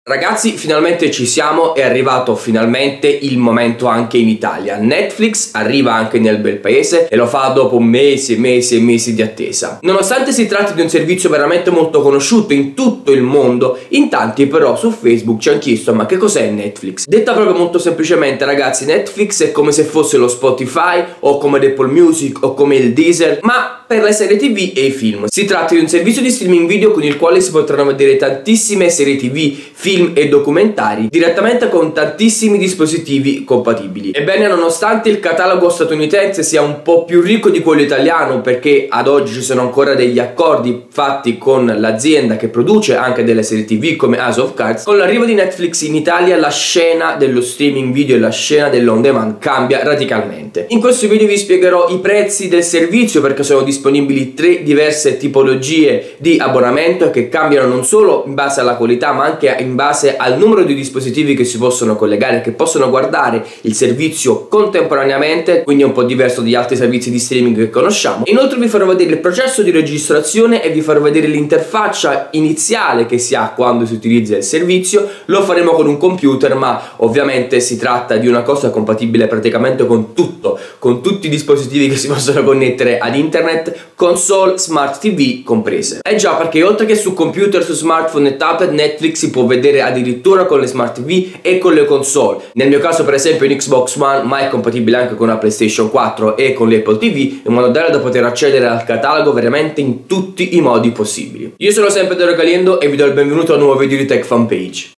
Ragazzi, finalmente ci siamo, è arrivato finalmente il momento anche in Italia. Netflix arriva anche nel bel paese e lo fa dopo mesi e mesi e mesi di attesa. Nonostante si tratti di un servizio veramente molto conosciuto in tutto il mondo, in tanti però su Facebook ci hanno chiesto: ma che cos'è Netflix? Detta proprio molto semplicemente, ragazzi, Netflix è come se fosse lo Spotify o come l'Apple Music o come il Deezer, ma per le serie TV e i film. Si tratta di un servizio di streaming video con il quale si potranno vedere tantissime serie TV, film e documentari direttamente con tantissimi dispositivi compatibili. Ebbene, nonostante il catalogo statunitense sia un po' più ricco di quello italiano, perché ad oggi ci sono ancora degli accordi fatti con l'azienda che produce anche delle serie TV come House of Cards, con l'arrivo di Netflix in Italia la scena dello streaming video e la scena dell'on demand cambia radicalmente. In questo video vi spiegherò i prezzi del servizio, perché sono disponibili 3 diverse tipologie di abbonamento che cambiano non solo in base alla qualità ma anche in base al numero di dispositivi che si possono collegare, che possono guardare il servizio contemporaneamente, quindi è un po' diverso dagli altri servizi di streaming che conosciamo. Inoltre vi farò vedere il processo di registrazione e vi farò vedere l'interfaccia iniziale che si ha quando si utilizza il servizio. Lo faremo con un computer, ma ovviamente si tratta di una cosa compatibile praticamente con tutto, con tutti i dispositivi che si possono connettere ad internet, console, smart TV comprese. Già, perché oltre che su computer, su smartphone e tablet, Netflix si può vedere addirittura con le smart TV e con le console. Nel mio caso per esempio in Xbox One, ma è compatibile anche con la PlayStation 4 e con l'Apple TV, in modo tale da poter accedere al catalogo veramente in tutti i modi possibili. Io sono sempre Dario Caliendo e vi do il benvenuto a un nuovo video di Tech Fanpage.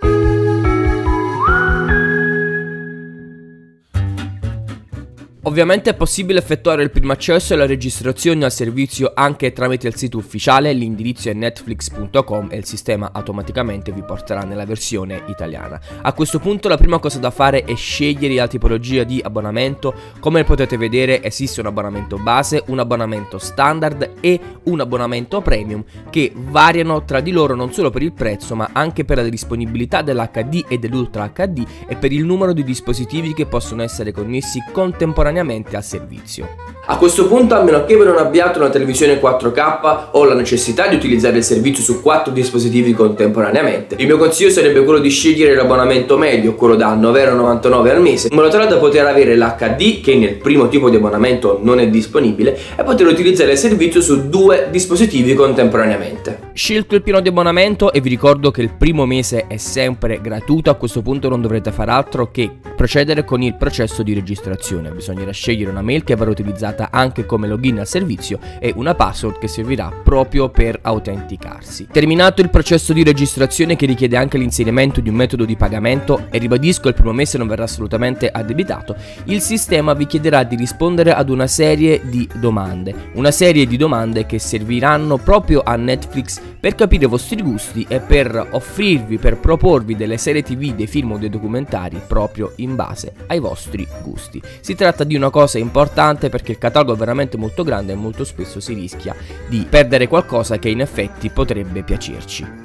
Ovviamente è possibile effettuare il primo accesso e la registrazione al servizio anche tramite il sito ufficiale, l'indirizzo è netflix.com e il sistema automaticamente vi porterà nella versione italiana. A questo punto la prima cosa da fare è scegliere la tipologia di abbonamento. Come potete vedere esiste un abbonamento base, un abbonamento standard e un abbonamento premium che variano tra di loro non solo per il prezzo ma anche per la disponibilità dell'HD e dell'Ultra HD e per il numero di dispositivi che possono essere connessi contemporaneamente al servizio. A questo punto, a meno che voi non abbiate una televisione 4K o la necessità di utilizzare il servizio su 4 dispositivi contemporaneamente, il mio consiglio sarebbe quello di scegliere l'abbonamento medio, quello da 9,99 € al mese, in modo tale da poter avere l'HD, che nel primo tipo di abbonamento non è disponibile, e poter utilizzare il servizio su 2 dispositivi contemporaneamente. Scelto il piano di abbonamento e vi ricordo che il primo mese è sempre gratuito. A questo punto non dovrete fare altro che procedere con il processo di registrazione. Bisognerà scegliere una mail che verrà utilizzata anche come login al servizio e una password che servirà proprio per autenticarsi. Terminato il processo di registrazione, che richiede anche l'inserimento di un metodo di pagamento, e ribadisco il primo mese non verrà assolutamente addebitato, il sistema vi chiederà di rispondere ad una serie di domande che serviranno proprio a Netflix per capire i vostri gusti e per offrirvi, per proporvi delle serie TV, dei film o dei documentari proprio in base ai vostri gusti. Si tratta di una cosa importante perché il catalogo è veramente molto grande e molto spesso si rischia di perdere qualcosa che in effetti potrebbe piacerci.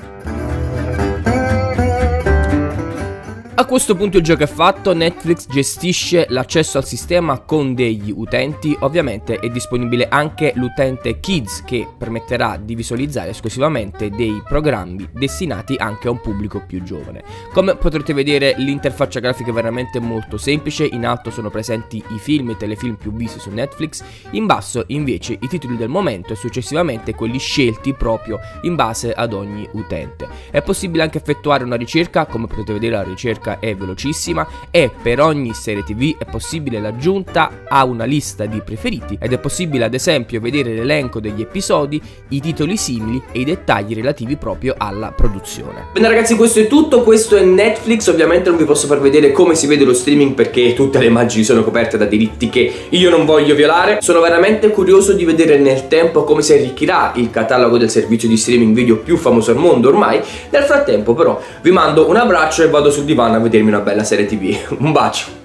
A questo punto il gioco è fatto. Netflix gestisce l'accesso al sistema con degli utenti. Ovviamente è disponibile anche l'utente Kids, che permetterà di visualizzare esclusivamente dei programmi destinati anche a un pubblico più giovane. Come potrete vedere, l'interfaccia grafica è veramente molto semplice. In alto sono presenti i film e telefilm più visti su Netflix, in basso invece i titoli del momento e successivamente quelli scelti proprio in base ad ogni utente. È possibile anche effettuare una ricerca. Come potete vedere, la ricerca è velocissima e per ogni serie TV è possibile l'aggiunta a una lista di preferiti ed è possibile ad esempio vedere l'elenco degli episodi, i titoli simili e i dettagli relativi proprio alla produzione. Bene ragazzi, questo è tutto, questo è Netflix. Ovviamente non vi posso far vedere come si vede lo streaming perché tutte le immagini sono coperte da diritti che io non voglio violare. Sono veramente curioso di vedere nel tempo come si arricchirà il catalogo del servizio di streaming video più famoso al mondo ormai. Nel frattempo però vi mando un abbraccio e vado sul divano a vedermi una bella serie TV. Un bacio!